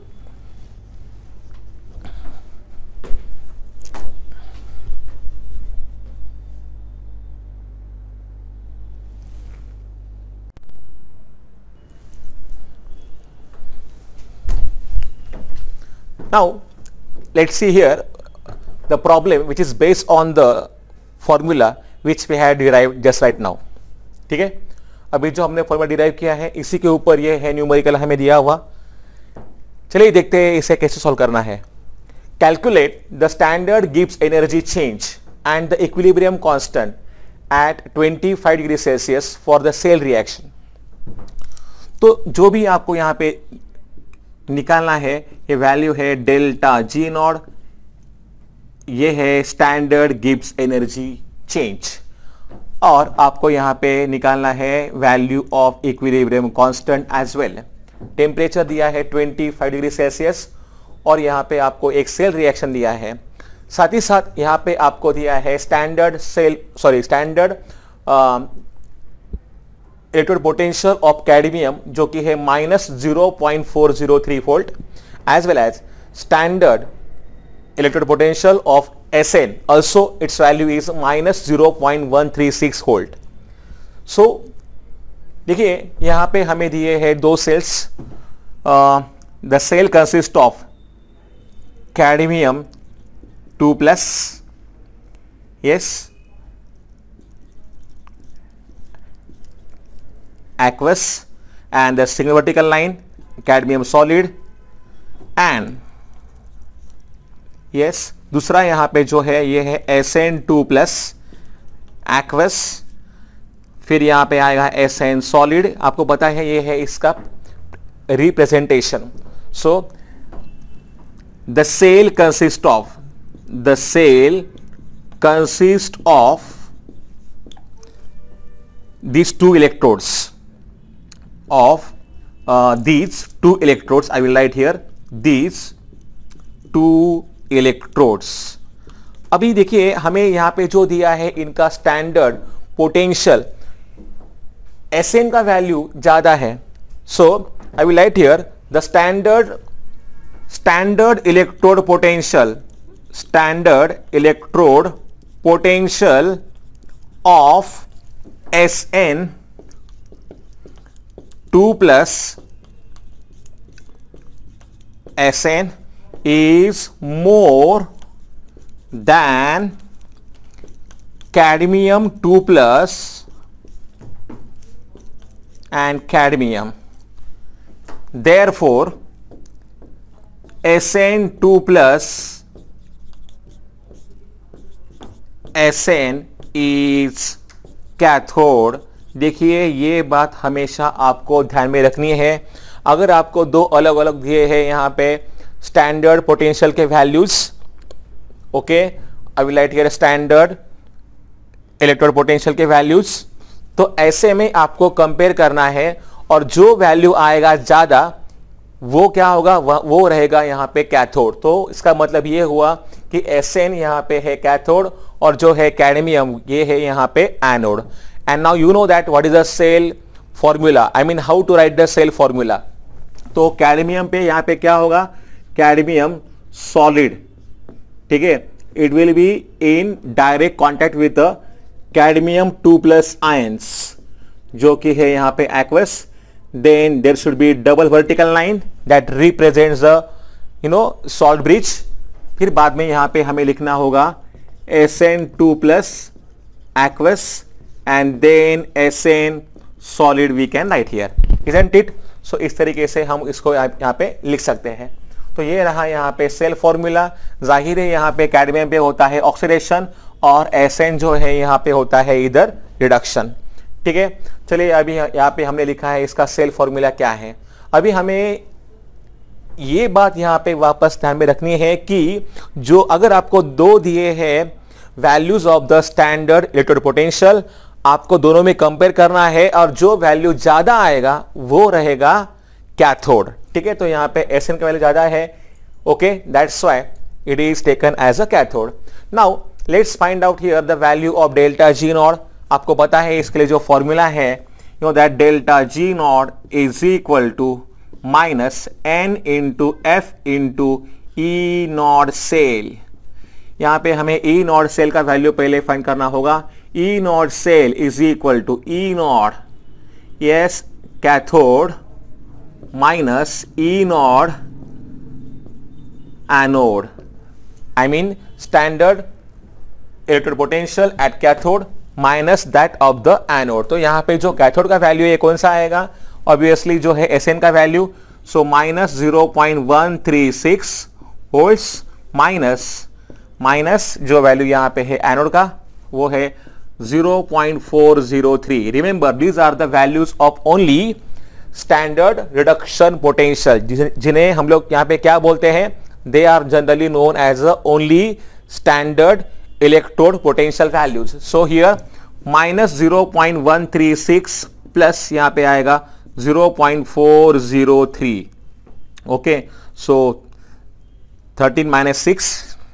Now let's see here the problem which is based on the formula which we had derived just right now। ठीक है, अभी जो हमने फॉर्मूला डिराइव किया है इसी के ऊपर ये है न्यूमेरिकल हमें दिया हुआ। चलिए देखते हैं इसे कैसे सॉल्व करना है। Calculate the standard Gibbs energy change and the equilibrium constant at twenty five degree Celsius for the cell reaction. तो जो भी आपको यहां पे निकालना है, ये वैल्यू है डेल्टा जी नॉट, ये है स्टैंडर्ड गिब्स एनर्जी चेंज, और आपको यहां पे निकालना है value of equilibrium constant as well. Temperature दिया है ट्वेंटी फाइव डिग्री सेल्सियस, और यहां पे आपको एक सेल रिएक्शन दिया है, साथ ही साथ यहां पे आपको दिया है standard cell sorry standard electrode potential of cadmium जो कि है minus zero point four zero three volt, as well as standard electrode potential of S N, also its value is minus zero point one three six volt. So देखिए यहां पे हमें दिए हैं दो cells, the cell consist of cadmium two plus, yes, aqueous, and the single vertical line cadmium solid, and yes दूसरा यहां पे जो है ये है S N two plus aqueous, फिर यहां पे आएगा एस एन सॉलिड। आपको पता है ये है इसका representation. So the cell consist of the cell consist of these two electrodes of uh, these two electrodes. I will write here these two electrodes. अभी देखिए हमें यहां पे जो दिया है इनका स्टैंडर्ड पोटेंशियल एस एन का वैल्यू ज्यादा है. So I will write here the standard standard electrode potential standard electrode potential of S N two plus S N is more than cadmium two plus and cadmium. Therefore, S N two plus S N is cathode. देखिए ये बात हमेशा आपको ध्यान में रखनी है. अगर आपको दो अलग अलग दिए हैं यहां पे स्टैंडर्ड पोटेंशियल के values, okay, I will write here standard electrode potential के वैल्यूज, तो ऐसे में आपको कंपेयर करना है और जो वैल्यू आएगा ज्यादा वो क्या होगा, वो रहेगा यहां पे कैथोड. तो इसका मतलब ये हुआ कि एस एन यहां पे है कैथोड और जो है कैडमियम ये है यहां पे anode. And now you know that what is the cell formula, I mean how to write the cell formula. तो कैडमियम पे यहां पे क्या होगा, कैडमियम सॉलिड, ठीक है, it will be in direct contact with the cadmium two plus ions जो कि है यहां पे aqueous. Then there should be double vertical line that represents the you know salt bridge. फिर बाद में यहां पे हमें लिखना होगा S N two plus aqueous and then S N solid we can write here, isn't it? So इस तरीके से हम इसको यहाँ पे लिख सकते हैं. तो ये रहा यहाँ पे सेल फॉर्मूला. जाहिर है यहाँ पे कैडमियम पे होता है ऑक्सीडेशन और S N जो है यहाँ पे होता है इधर रिडक्शन. ठीक है, चलिए अभी यहाँ पे हमने लिखा है इसका सेल फॉर्मूला क्या है. अभी हमें ये बात यहाँ पे वापस ध्यान में रखनी है कि जो अगर आपको दो दिए हैं values of the standard electrode potential, आपको दोनों में कंपेयर करना है और जो वैल्यू ज्यादा आएगा वो रहेगा कैथोड. ठीक है, तो यहाँ पे एस एन का वैल्यू ज्यादा है, okay, that's why it is taken as a cathode. Now let's find out here the value of delta G naught. आपको पता है इसके लिए जो फॉर्मूला है, you know that delta G naught is equal to minus N into F into E naught cell. यहां पे हमें ई नॉट सेल का वैल्यू पहले फाइंड करना होगा. E naught cell is equal to E naught yes cathode minus E naught anode, I mean standard electrode potential at cathode minus that of the anode. तो यहां पे जो कैथोड का वैल्यू है कौन सा आएगा, ऑब्वियसली जो है एस एन का value. So minus zero point one three six volts minus minus जो वैल्यू यहां पे है एनोड का वो है zero point four zero three. Remember these are the values of only standard reduction potential, जिन्हें हम लोग यहां पे क्या बोलते हैं, they are generally known as a only standard electrode potential values. So here minus zero point one three six plus यहां पे आएगा zero point four zero three. Okay, so thirteen minus six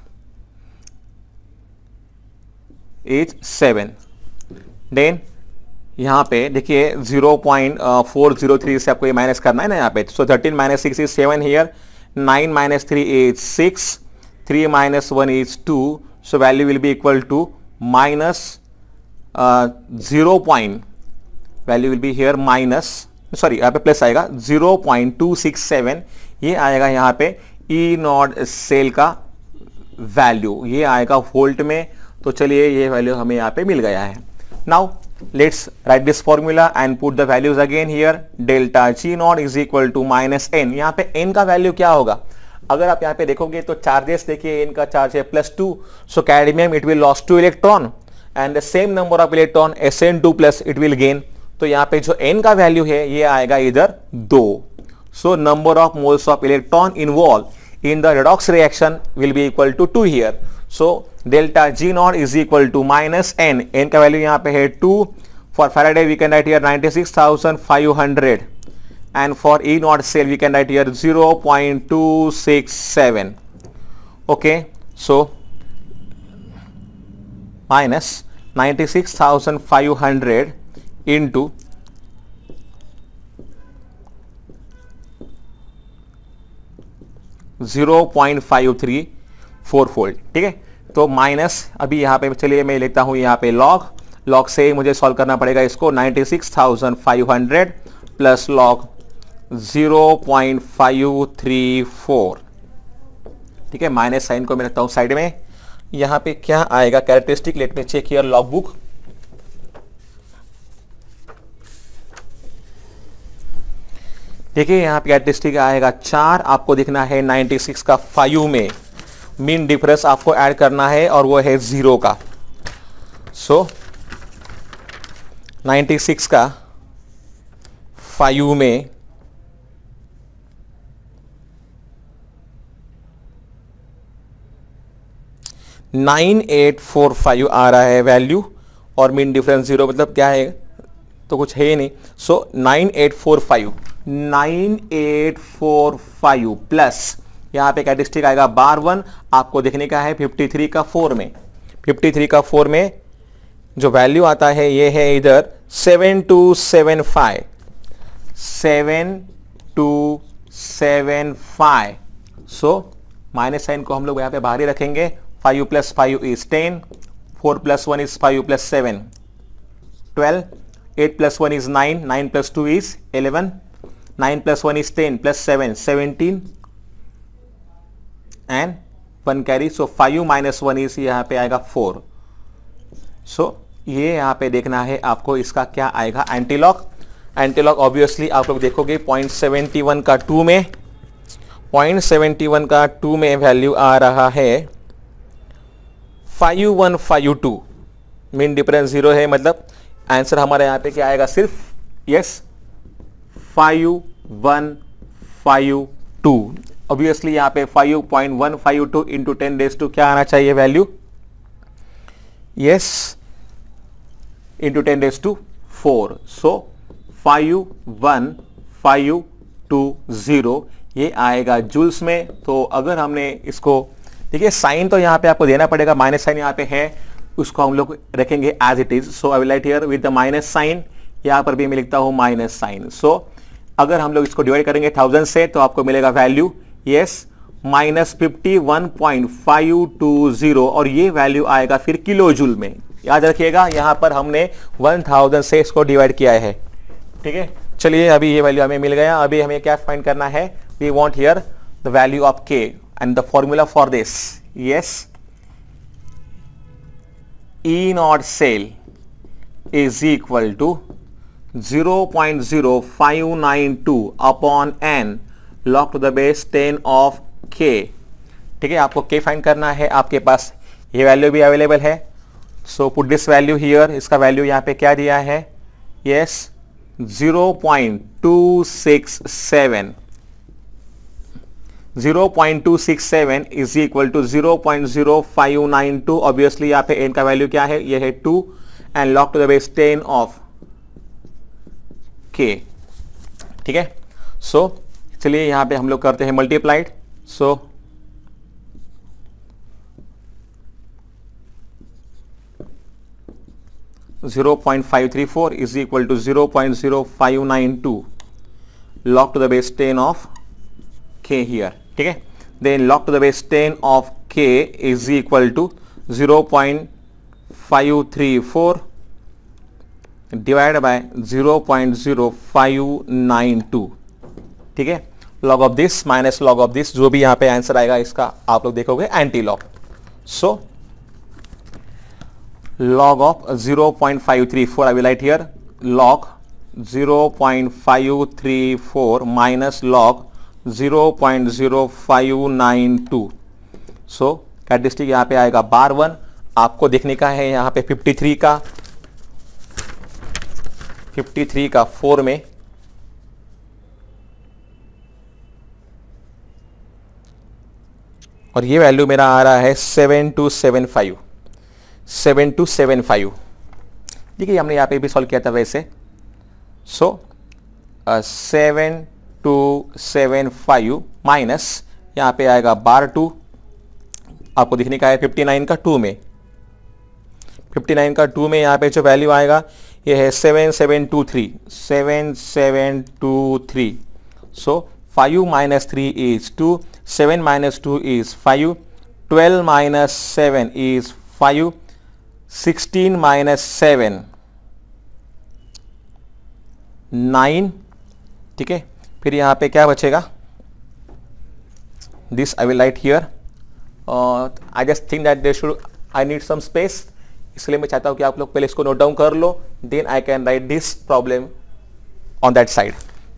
is seven. Then यहां पे देखिए zero point four zero three से आपको ये माइनस करना है ना यहाँ पे. So thirteen minus six is seven here. Nine minus three is six. Three minus one is two. So value will be equal to minus uh, zero point, value will be here minus, sorry यहाँ पे प्लस आएगा zero point two six seven. ये आएगा यहाँ पे E नॉट सेल का वैल्यू, ये आएगा वोल्ट में. तो चलिए ये वैल्यू हमें यहाँ पे मिल गया है. Now let's write this formula and put the values again here. Delta G naught is equal to minus N. यहाँ पे एन का वैल्यू क्या होगा, अगर आप यहाँ पे देखोगे तो चार्जेस देखिए, इनका चार्ज है plus two. So cadmium it will loss two electron and the same number of electron S N two plus it will gain. तो यहाँ पे जो एन का वैल्यू है ये आएगा इधर दो. So number of moles of electron involve in the redox reaction will be equal to two here. So delta G naught is equal to minus n. n का वैल्यू यहाँ पे है two. For Faraday we can write here ninety-six thousand five hundred, and for E naught cell we can write here zero point two six seven. Okay, so minus ninety-six thousand five hundred into zero point five three four fold. ठीक है, तो माइनस अभी यहाँ पे चलिए मैं लिखता हूँ यहाँ पे लॉग लॉग से मुझे सॉल्व करना पड़ेगा इसको. Ninety six thousand five hundred plus log zero point five three four. ठीक है, माइनस साइन को मैं रखता हूँ साइड में. यहाँ पे क्या आएगा characteristic, let me check here log book. देखिए यहाँ पे कैरेक्टरिस्टिक आएगा चार. आपको दिखना है नाइन्टी सिक्स का फाइव में मीन डिफरेंस आपको ऐड करना है और वो है जीरो का. सो so, नाइन्टी सिक्स का फाइव में नाइन एट फोर फाइव आ रहा है वैल्यू और मीन डिफरेंस जीरो, मतलब क्या है तो कुछ है ही नहीं. So nine eight four five nine eight four five plus यहाँ पे कैरेक्टरिस्टिक आएगा बार वन. आपको देखने का है फिफ्टी थ्री का फोर में. फिफ्टी थ्री का फोर में जो वैल्यू आता है ये है इधर seven two seven five seven two seven five. So minus sign को हम लोग यहाँ पे बाहर ही रखेंगे. Five plus five is ten, four plus one is five plus seven twelve, eight plus one is nine, nine plus two is eleven, nine plus one is ten plus seven seventeen and one carry. So five minus one is यहाँ पे आएगा फोर. सो so, ये यहाँ पे देखना है आपको इसका क्या आएगा एंटीलॉग. एंटीलॉग ऑब्वियसली आप लोग देखोगे पॉइंट सेवेंटी वन का टू में पॉइंट सेवेंटी वन का टू में वैल्यू आ रहा है five one five two. Mean difference zero है, मतलब आंसर हमारे यहाँ पे क्या आएगा सिर्फ yes five one five two. Obviously यहाँ पे five point one five two into ten raise two क्या आना चाहिए value yes into ten raise to four. So five one five two zero ये आएगा जूल्स में. तो अगर हमने इसको देखिए साइन तो यहाँ पे आपको देना पड़ेगा, माइनस साइन यहाँ पे है उसको हम लोग रखेंगे as it is. So I will write here with the minus sign. यहाँ पर भी मैं लिखता हूँ माइनस साइन. सो अगर हम लोग इसको डिवाइड करेंगे थाउजेंड से तो आपको मिलेगा value yes minus fifty one point five two zero और ये वैल्यू आएगा फिर किलो जूल में. याद रखिएगा यहाँ पर हमने वन थाउजेंड से इसको डिवाइड किया है. ठीक है, चलिए अभी ये वैल्यू हमें मिल गया. अभी हमें क्या फाइंड करना है, we want here the value of k and the formula for this yes E naught cell is equal to zero point zero five nine two upon N log to the base ten of k. ठीक है, आपको के फाइंड करना है. आपके पास ये वैल्यू भी अवेलेबल है. So put this value here. इसका वैल्यू यहाँ पे क्या दिया है yes zero point two six seven. Zero point two six seven is equal to zero point zero five nine two. Obviously यहाँ पे एन का वैल्यू क्या है, ये है two and log to the base ten of k. ठीक है, सो so, चलिए यहाँ पे हम लोग करते हैं multiplied. So zero point five three four is equal to zero point zero five nine two log to the base ten of k here. ठीक है, then log to the base ten of k is equal to zero point five three four divided by zero point zero five nine two. ठीक है, log of this minus log of this, जो भी यहाँ पे आंसर आएगा इसका आप लोग देखोगे antilog. So log of zero point five three four I will write here log zero point five three four minus log zero point zero five nine two. So characteristic यहाँ पे आएगा बार वन. आपको देखने का है यहाँ पे फिफ्टी थ्री का फिफ्टी थ्री का फोर में और ये वैल्यू मेरा आ रहा है seven two seven five seven two seven five देखिए हमने यहाँ पे भी सॉल्व किया था वैसे. So seven two seven five minus यहाँ पे आएगा बार टू, आपको दिखने का है फिफ्टी नाइन का टू में, फिफ्टी नाइन का टू में यहाँ पे जो वैल्यू आएगा ये है seven seven two three seven seven two three. So five minus three is two, seven minus two is five, twelve minus seven is five, sixteen minus seven nine. ठीक है, फिर यहाँ पे क्या बचेगा, this I will write here. I just think that they should I need some space, इसलिए मैं चाहता हूं कि आप लोग पहले इसको नोट डाउन कर लो, then I can write this problem on that side.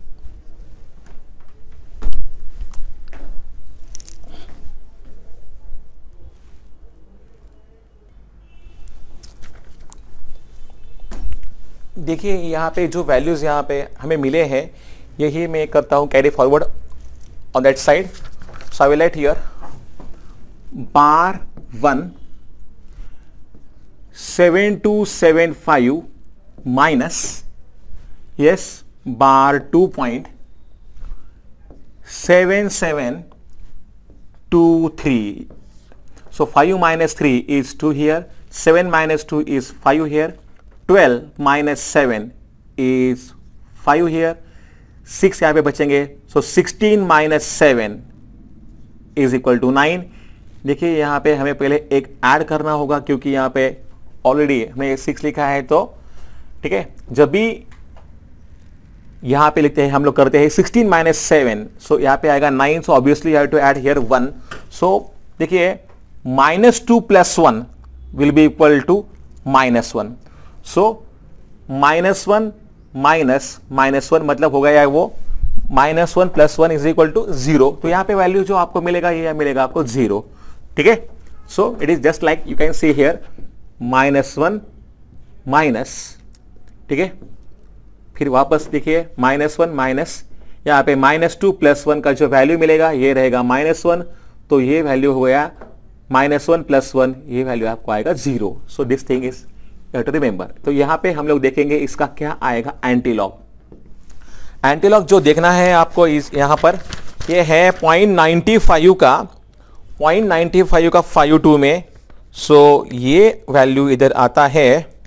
देखिए यहाँ पे जो वैल्यूज यहाँ पे हमें मिले हैं यही मैं करता हूँ carry forward on that side. So I will write here bar one seven two seven five minus yes bar two point seven seven two three. So five minus three is two here, seven minus two is five here, twelve minus seven is five here, six यहां पे बचेंगे. So sixteen minus seven is equal to nine. देखिए यहां पे हमें पहले एक ऐड करना होगा क्योंकि यहां पे ऑलरेडी हमने सिक्स लिखा है, तो ठीक है जब भी यहां पे लिखते हैं हम लोग करते हैं सिक्सटीन माइनस सेवन, सो यहां पे आएगा nine. So obviously you have to add here one. So देखिए minus two plus one will be equal to minus one. So minus one minus minus one मतलब हो गया वो minus one plus one is equal to zero. तो यहां पे वैल्यू जो आपको मिलेगा ये मिलेगा आपको जीरो. ठीक है, so it is just like you can see here minus one minus, ठीक है फिर वापस देखिए माइनस वन माइनस, यहां पे माइनस टू प्लस वन का जो वैल्यू मिलेगा ये रहेगा माइनस वन. तो ये वैल्यू हो गया माइनस वन प्लस वन, ये वैल्यू आपको आएगा zero. So this thing is to remember. तो यहां पे हम लोग देखेंगे इसका क्या आएगा एंटीलॉग. एंटीलॉग जो देखना है आपको इस यहां पर ये है पॉइंट नाइनटी फाइव का, पॉइंट नाइनटी फाइव का फाइव टू में. सो so, ये वैल्यू इधर आता है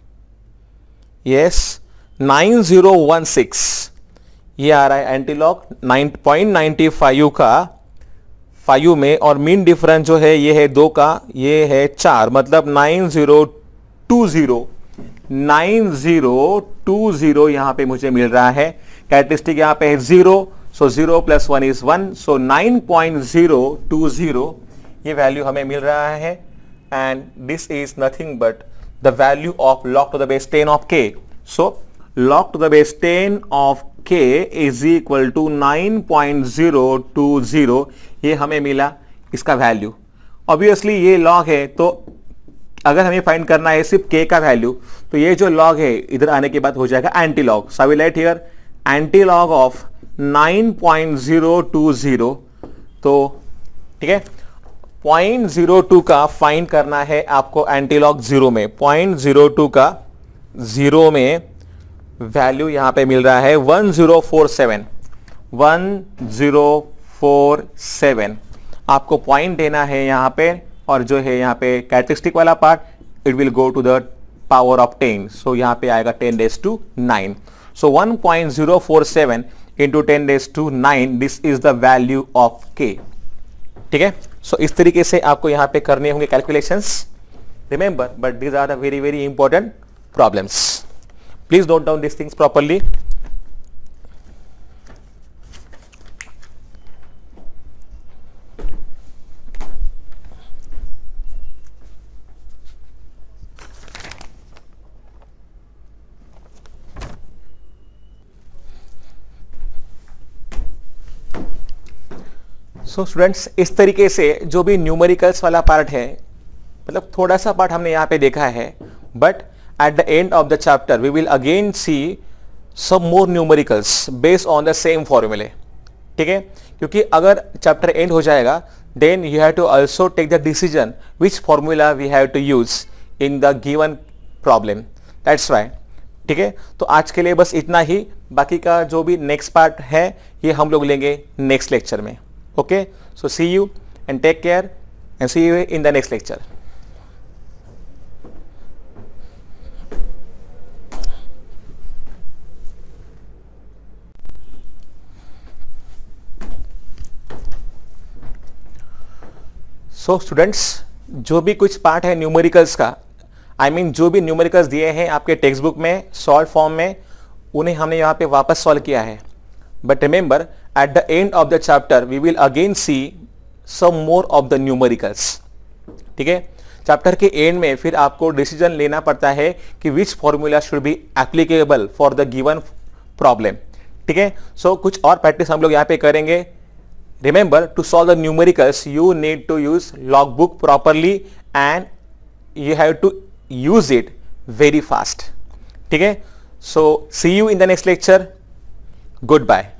yes nine zero one six, ये आ रहा है antilog nine point ninety five का फाइव में. और मीन डिफरेंस जो है ये है दो का, ये है चार, मतलब nine zero two zero nine zero two zero यहां पे मुझे मिल रहा है. कैरेक्टरिस्टिक यहां पे है zero, so zero plus one is one. So nine point zero two zero ये वैल्यू हमें मिल रहा है. And this is nothing but the value of log to the base ten of k. So log to the base ten of k is equal to nine point zero two zero, ये हमें मिला इसका वैल्यू. ऑब्वियसली ये log है, तो अगर हमें फाइंड करना है सिर्फ k का वैल्यू, तो ये जो log है इधर आने के बाद हो जाएगा antilog. So I will write here antilog of nine point zero two zero. तो ठीक है पॉइंट जीरो टू का फाइंड करना है आपको एंटी लॉग जीरो में. पॉइंट जीरो टू का जीरो में वैल्यू यहां पे मिल रहा है one zero four seven one zero four seven. आपको पॉइंट देना है यहां पे, और जो है यहाँ पे कैरेक्टरिस्टिक वाला part it will go to the power of ten. So यहाँ पे आएगा ten raise to nine. So one point zero four seven into ten raise to nine, this is the value of k. ठीक है, सो इस तरीके से आपको यहाँ पे करने होंगे calculations. Remember but these are the very very important problems. Please note down this things properly. So so, students इस तरीके से जो भी न्यूमेरिकल्स वाला पार्ट है, मतलब थोड़ा सा पार्ट हमने यहाँ पे देखा है, but at the end of the chapter we will again see some more numericals based on the same फॉर्मूले. ठीक है, क्योंकि अगर चैप्टर एंड हो जाएगा then you have to also take the decision which formula we have to use in the given problem. That's why. ठीक है, तो आज के लिए बस इतना ही, बाकी का जो भी नेक्स्ट पार्ट है ये हम लोग लेंगे नेक्स्ट लेक्चर में. Okay, so see you and take care and see you in the next lecture. So students, जो भी कुछ पार्ट है न्यूमेरिकल्स का, आई I मीन mean, जो भी न्यूमेरिकल्स दिए हैं आपके टेक्स्ट बुक में सॉल्व फॉर्म में, उन्हें हमने यहाँ पे वापस सॉल्व किया है. But remember, at the end of the chapter we will again see some more of the numericals. ठीक है, चैप्टर के एंड में फिर आपको डिसीजन लेना पड़ता है कि which formula should be applicable for the given problem. ठीक है, सो so, कुछ और प्रैक्टिस हम लोग यहाँ पे करेंगे. Remember, to solve the numericals you need to use logbook properly and you have to use it very fast. ठीक है, so see you in the next lecture. Goodbye.